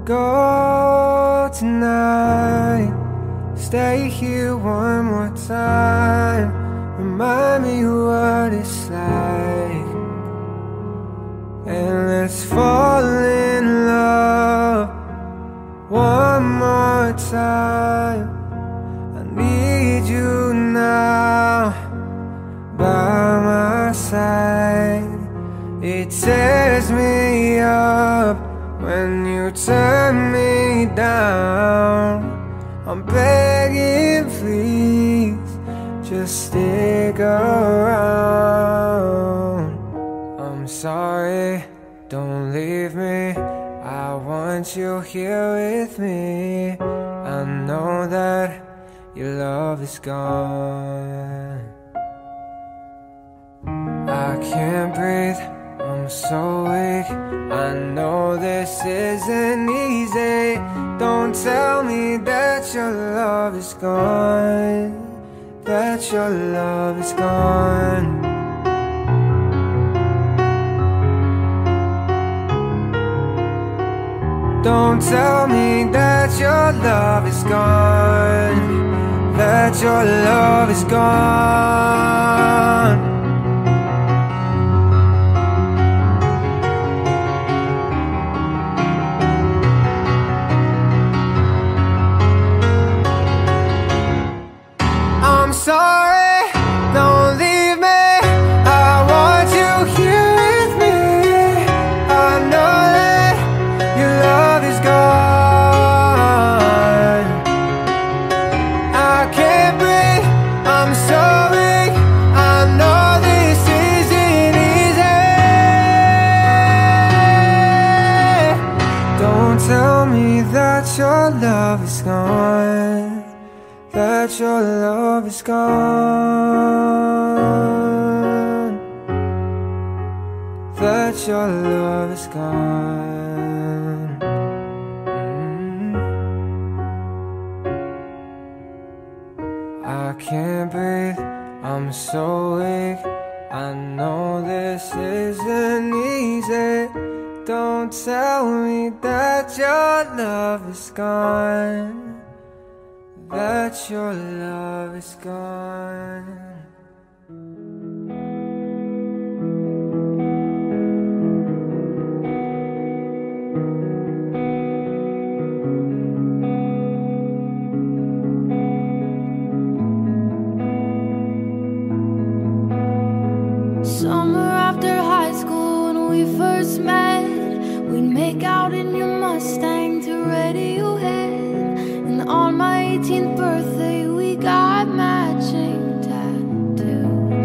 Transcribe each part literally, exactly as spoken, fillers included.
go tonight. Stay here one more time. Remind me what it's like, and let's fall in love one more time. I need you now by my side. It tears me up when you turn me down. I'm begging, please, just stick around. I'm sorry, don't leave me. I want you here with me. I know that your love is gone. I can't breathe, I'm so weak. I know this isn't easy. Don't tell me that your love is gone, that your love is gone. Don't tell me that your love is gone, that your love is gone. I'm sorry, don't leave me. I want you here with me. I know that your love is gone. I can't breathe, I'm so weak. I know this isn't easy. Don't tell me that your love is gone, that your love is gone, that your love is gone. mm. I can't breathe, I'm so weak. I know this isn't easy. Don't tell me that your love is gone, that your love is gone. Summer after high school when we first met, we'd make out in your Mustang to Radiohead. And on my eighteenth birthday we got matching tattoos.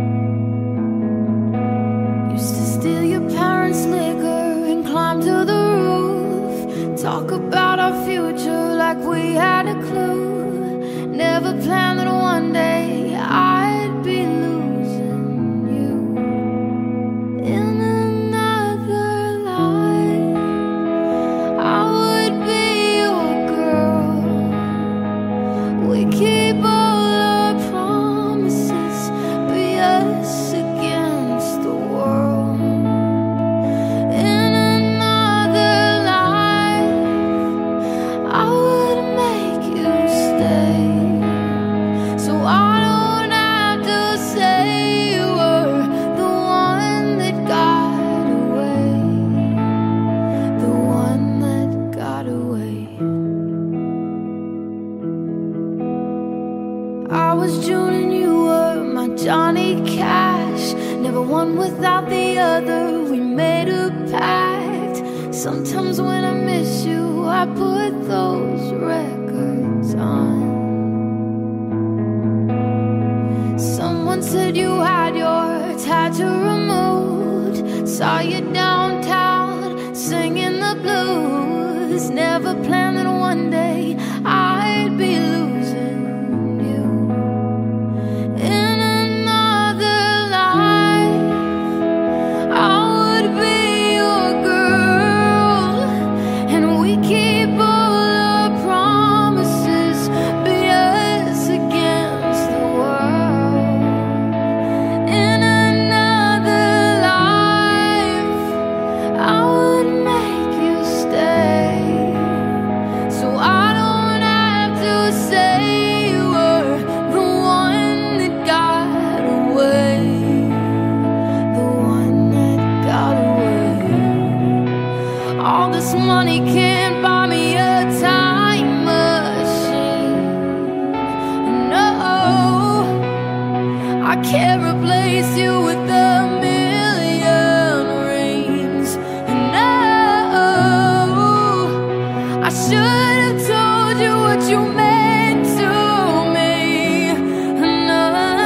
Used to steal your parents' liquor and climb to the roof, talk about our future like we had a clue. Never planned that one day I'd be losing you. In another life I would be your girl. We keep all our promises, be us against the world. In another life I would make you stay, so I don't have to say you were the one that got away, the one that got away. I was June and you were my Johnny Cash. Never one without the other, we made a pact. Sometimes when I miss you, I put those records on. Someone said you had your tattoo removed. Saw you downtown singing the blues. Never planned that one day I'd be losing you. In another life I would be your girl, and we keep all our promises, be us against the world. In another life I would make you stay, money can't buy me a time machine. No, I can't replace you with a million rings. No, I should have told you what you meant to me. No,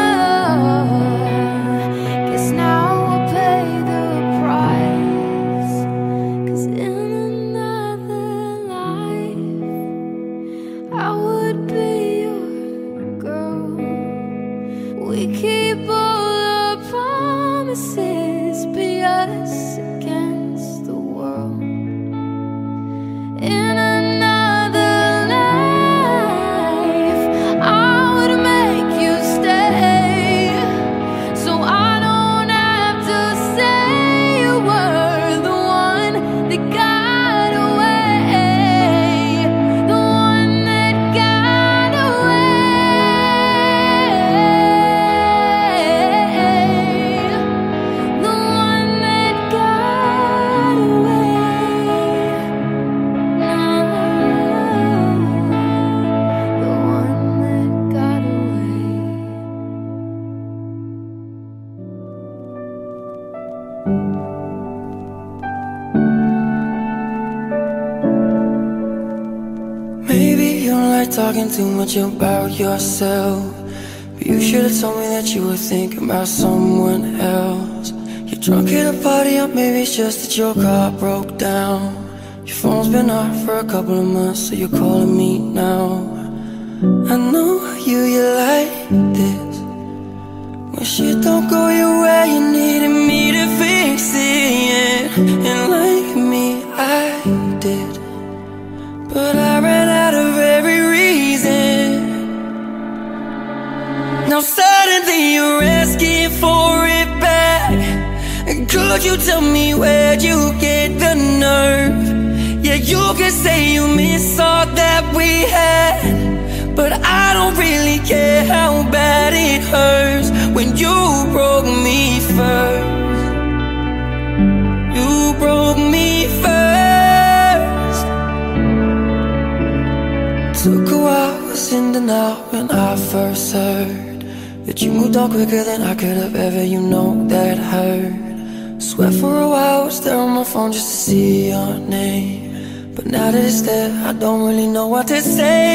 guess now I'll pay the price. 'Cause in another life I would be your girl. We keep all our promises, be us against the world. In another life I would make you stay, so I don't have to say you were the one that got away, the one that got away, the one that got away. No, the one that got away. Maybe you don't like talking too much about yourself, but you should have told me that you were thinking about someone else. You're drunk at a party, or maybe it's just that your car broke down. Your phone's been off for a couple of months, so you're calling me now. I know you, you like this. When shit don't go your way, you needed me to fix it. And like me, I did, but I ran out of every reason. Now suddenly you're asking for it back. Could you tell me where'd you get the nerve? Yeah, you can say you miss all that we had, but I don't really care how bad it hurts when you broke me first. You broke me first. Took a while, was in denial when I first heard that you moved on quicker than I could have ever, you know that hurt. Sweat for a while, was there on my phone just to see your name, but now that it's there, I don't really know what to say.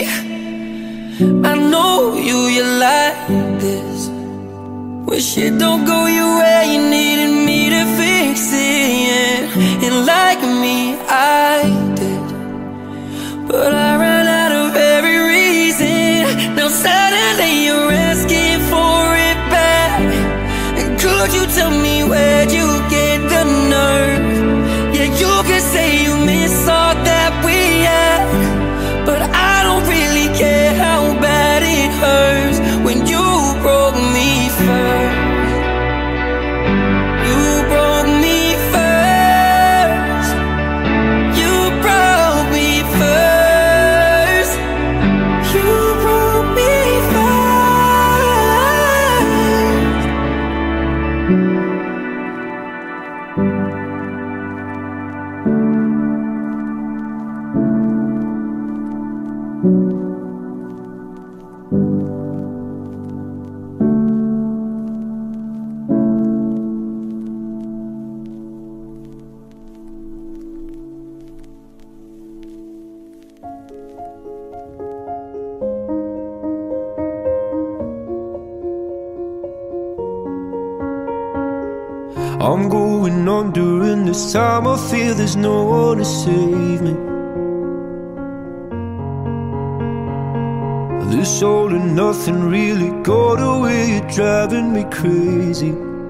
I know you, you like this. When shit don't go your way, you needed me to fix it. And like me, I did, but I ran out of every reason. Now suddenly you're asking for it back. And could you tell me where'd you get the nerve? Yeah, you can say you miss all that we had, but I don't really care how bad it hurts when you broke me first. You broke me first. You broke me first. You broke me first. I'm going on during this time. I feel there's no one to save me. This all and nothing really got away. You're driving me crazy.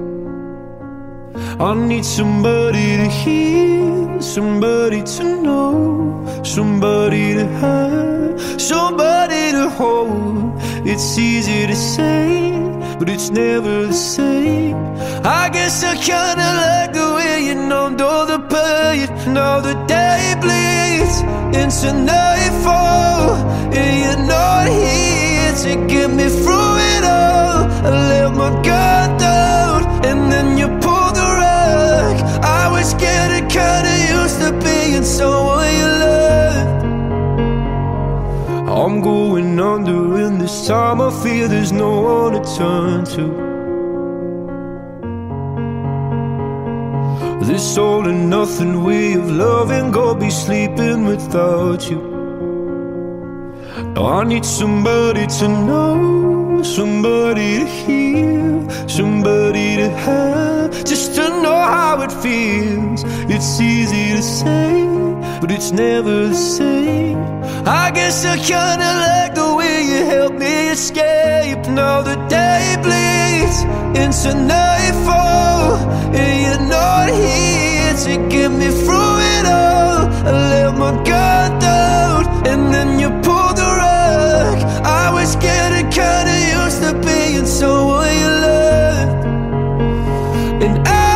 I need somebody to hear, somebody to know, somebody to have, somebody to hold. It's easy to say, but it's never the same. I guess I kinda like the way you numbed all the pain. Now the day bleeds into nightfall, and you're not here to get me through it all. I let my guard down, and then you pulled the rug. I was getting kinda used to being someone you loved. I'm going under, and this time I feel there's no one to turn to. This all or nothing way of loving, go be sleeping without you. Now I need somebody to know, somebody to hear, somebody to have, just to know how it feels. It's easy to say, but it's never the same. I guess I kinda like the way you help me escape. Now the day bleeds into nightfall, and you're not here to get me through it all. I let my guard down, and then you pulled the rug. I was getting kinda used to being someone you loved, and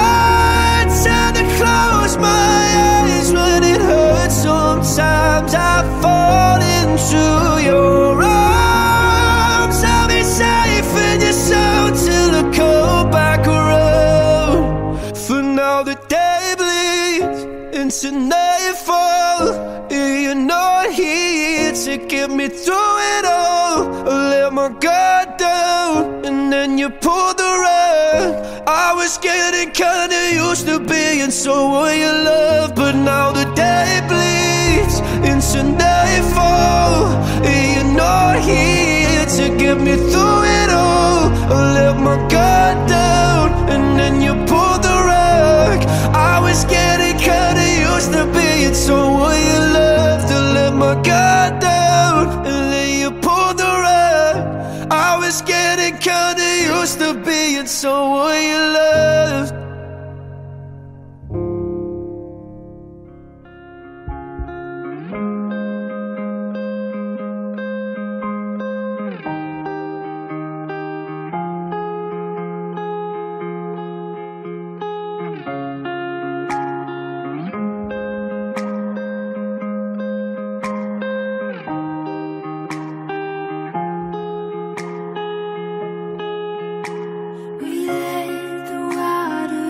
I tend to close my eyes when it hurts. Sometimes I fall into your arms. I'll be safe in your soul till I come back around. For now the day bleeds into nightfall, and you're not here to get me through it all. I let my guard down, and then you pulled the rug. I was getting kinda used to being someone you love, but now the day bleeds into nightfall, and you're not here to get me through it all. I let my guard down, and then you pulled the rug. I was getting kinda used to being someone you loved. To let my guard down, and then you pulled the rug. I was getting kinda used to being someone you loved. We let the water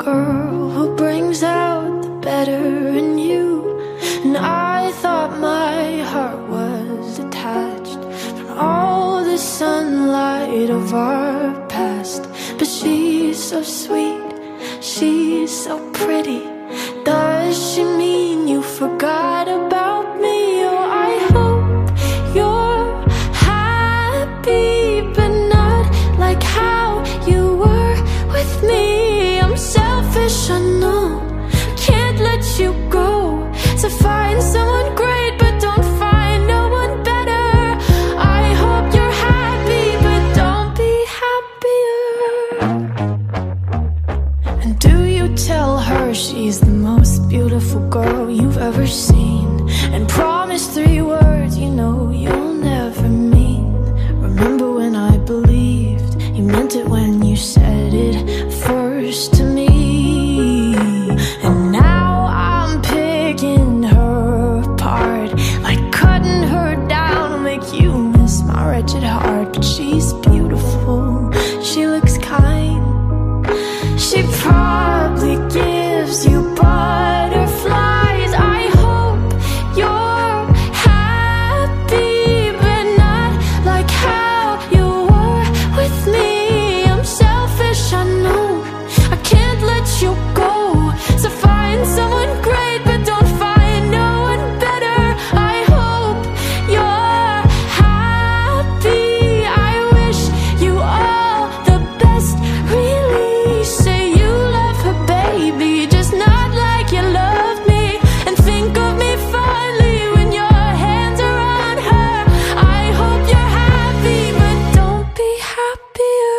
girl who brings out the better in you. And I thought my heart was detached from all the sunlight of our past. But she's so sweet, she's so pretty. Does she mean you forgot about me? Oh, I hope you're happy, but not like how you were with me. I'm selfish, I know, can't let you go. So find someone great, but don't find no one better. I hope you're happy, but don't be happier. And do you tell her she's the most beautiful girl you've ever seen, and promise three words you know you'll never mean? Remember when I believed you meant it when you said it first to me? And now I'm picking her apart, like cutting her down will make you miss my wretched heart. But she's beautiful, she looks kind, she probably gives you butterflies. I hope you're happy, but not like how you were with me. I'm selfish, I know, I can't let you go. So find someone great, but don't find no one better. I hope you're happy, I wish you all the best. Really say you love her, baby, just not like you love me. And think of me fondly when your hands are on her. I hope you're happy, but don't be happier.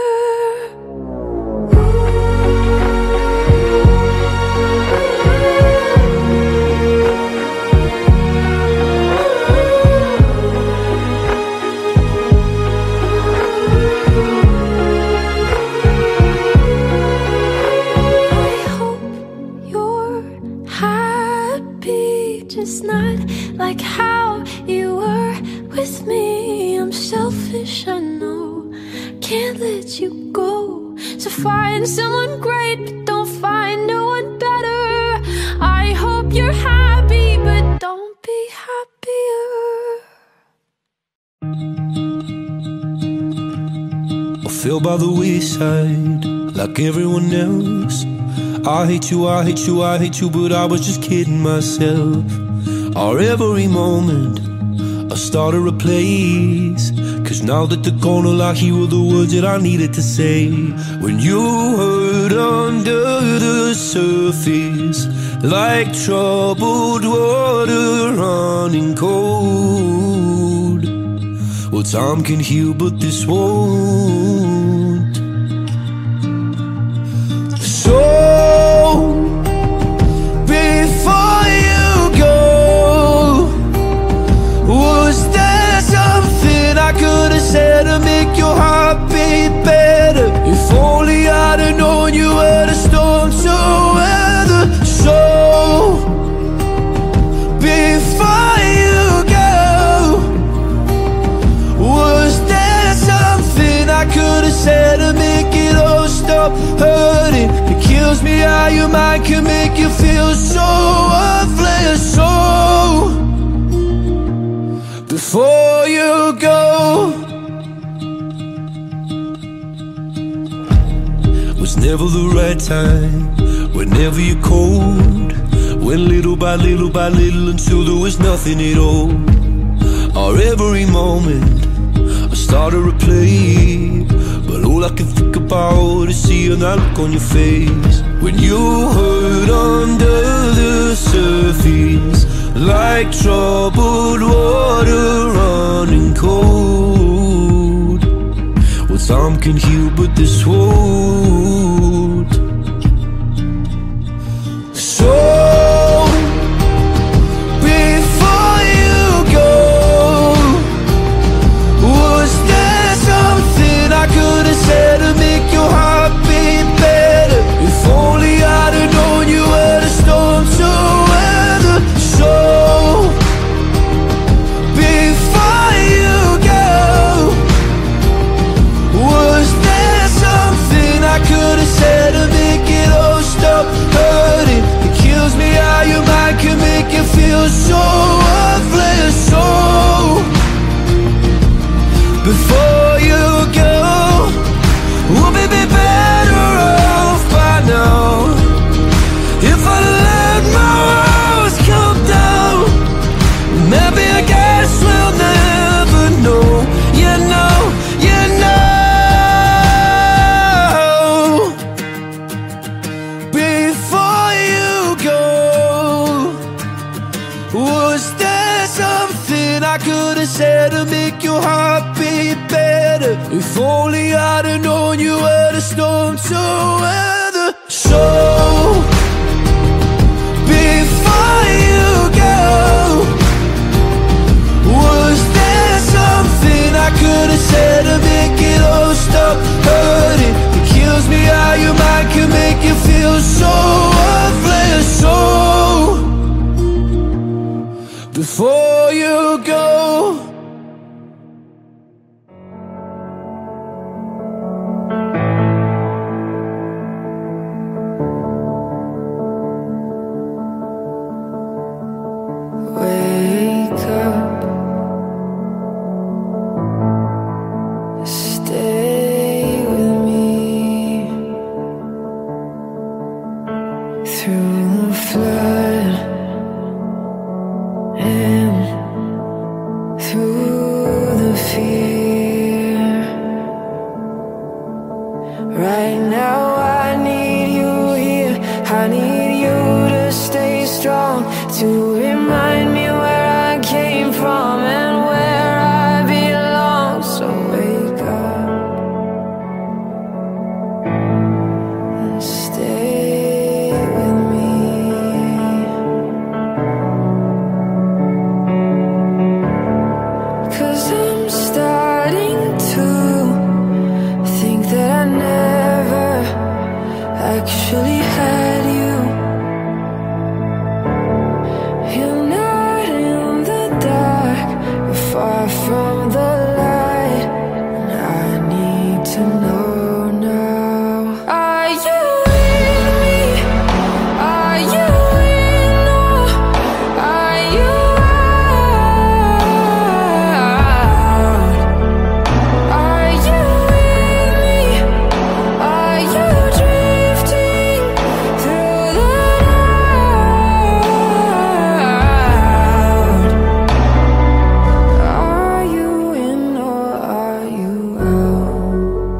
I hope you're happy, just not like how you were with me. I'm selfish, I know, can't let you go. So find someone great, but don't find no one better. I hope you're happy, but don't be happier. I fell by the wayside like everyone else. I hate you, I hate you, I hate you, but I was just kidding myself. Our every moment I started a place, cause now that they're gone, all I hear were the words that I needed to say. When you hurt under the surface, like troubled water running cold. Well, time can heal, but this won't. So before you go, was there something I could have said to make your heart beat better? If only I'd have known you were the storm to weather. So before you go, was there something I could have said to make it all stop hurting? It kills me how your mind can make you feel so worthless. So before you go, was never the right time, whenever you're cold. Went little by little by little until there was nothing at all. Our every moment I started to play, but all I can think about is seeing that look on your face. When you hurt under the surface, like troubled water running cold. Well, time can heal, but this won't. So before you go, was there something I could have said to make your heart beat better? If only said to make your heart beat better. If only I'd have known you were the storm to weather. So before you go, was there something I could have said to make it all stop hurting? It kills me how your mind can make you feel so worthless. So before you go, wake up, stay with me through the flood and through the fear. Right now I need you here. I need you to stay strong, to remind me where I came from and where I belong. So wake up and stay with me. 'Cause I'm starting to think that I never actually had you. You're not in the dark, you're far from the light, and I need to know now. Are you in me? Are you in or are you out? Are you in me? Are you drifting through the night? Are you in or are you out?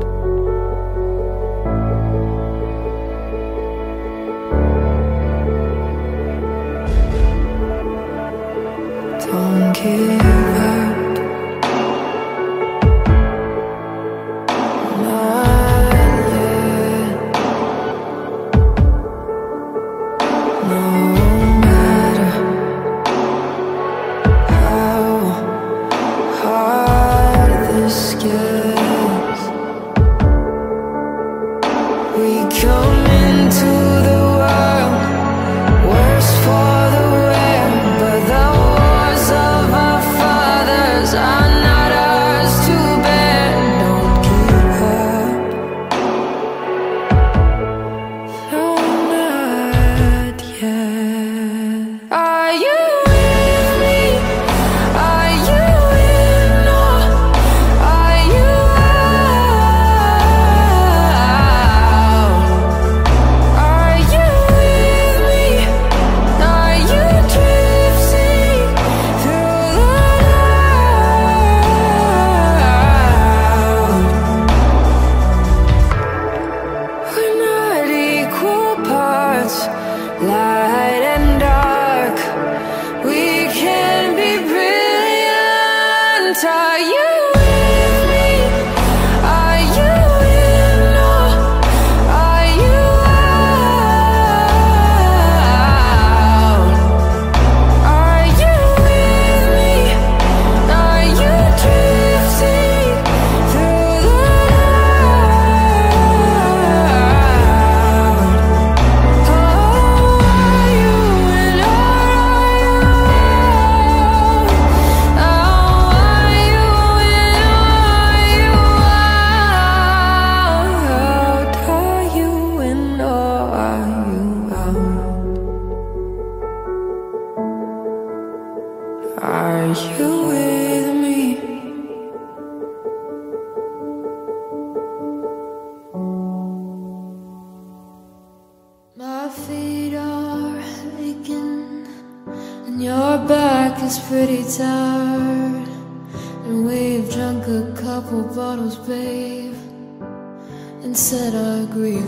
Don't give up, not yet. No matter how hard this gets, we come into the world worse for the wear, but the wars of our fathers are not ours to bear. Don't give up, no, not yet. Are you with me? Are you in or are you out? Are you with me? Are you drifting through the night? We're not equal parts, light and dark. We can be brilliant. Are you with me? Are you in or are you out? Are you with me? Are you drifting through the night? Oh, are you in or are you out? Oh, are you in or are you out? Are you in or are you out? Are you with me? My feet are aching and your back is pretty tired, and we've drunk a couple bottles, babe, and set our grief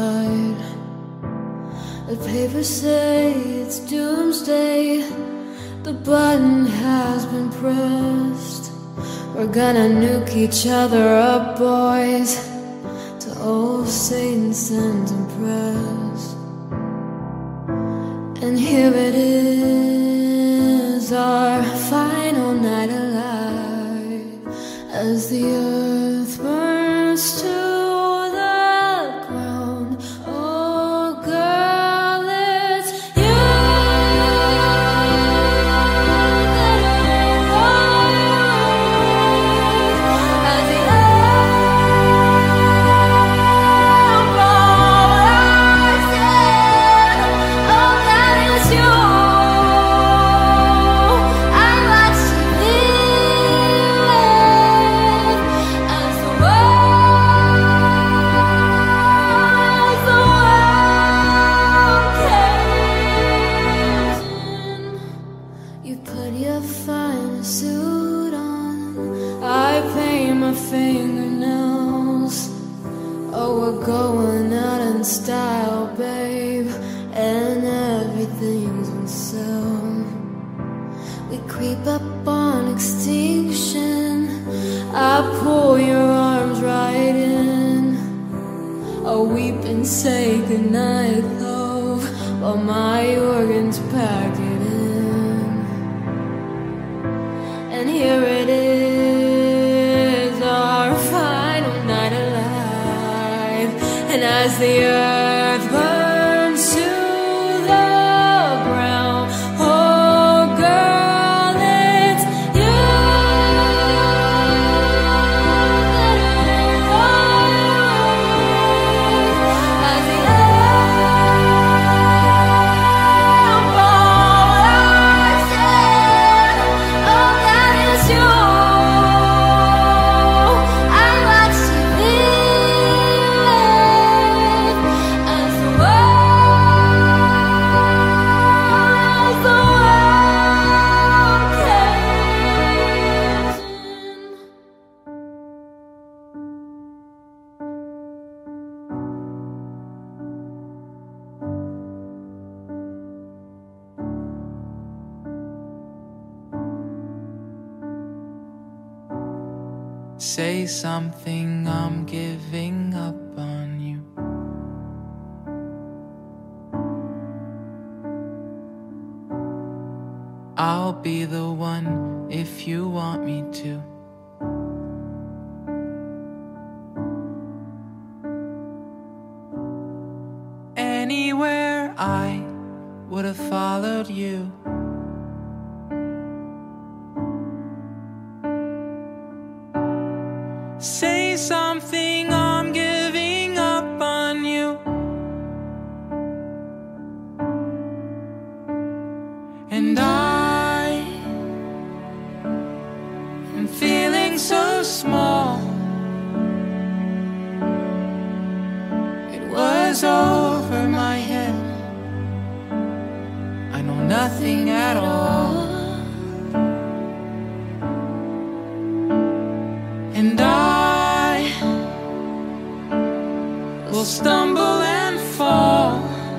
aside. The papers say it's doomsday, The button has been pressed. We're gonna nuke each other up, boys, to old Satan sends and press. And here it is, our final night alive, as the earth burns to going out in style, babe, and everything's on sale. We creep up on extinction. I pull your arms right in. I weep and say goodnight, love, while my organs pack it in. And here it is, our final night alive. And as the earth burns to the ground, oh girl, it's you that I want. As the earth falls, oh, that is you. I watch you say something, I'm giving up on you. I'll be the one if you want me to. Anywhere I would have followed you. Say something, I'm giving up on you. And I am feeling so small. It was over my head. I know nothing at all. And I will stumble and fall.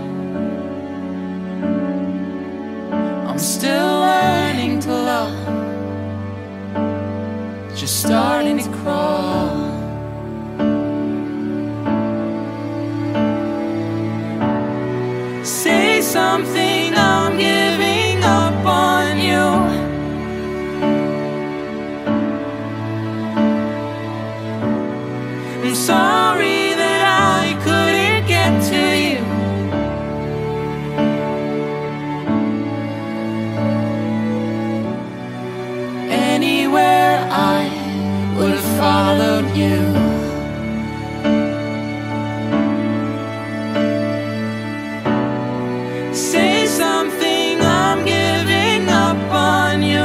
I'm still learning to love, just starting to crawl. Say something, I'm giving up on you. I'm sorry that I couldn't get to you. Anywhere I would have followed you. Say something, I'm giving up on you.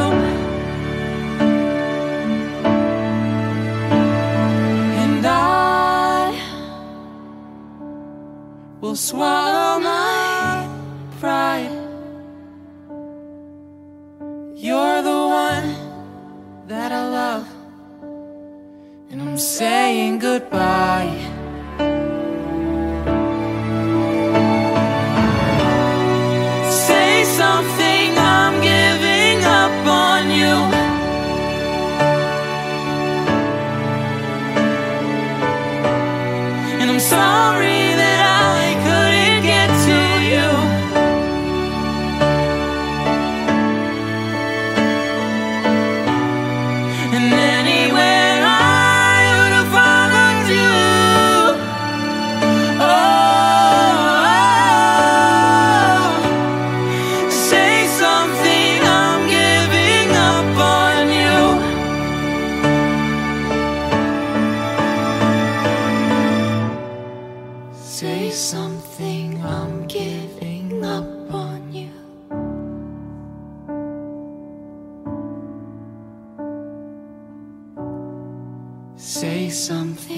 Will swallow my pride. You're the one that I love, and I'm saying goodbye. Say something, I'm giving something.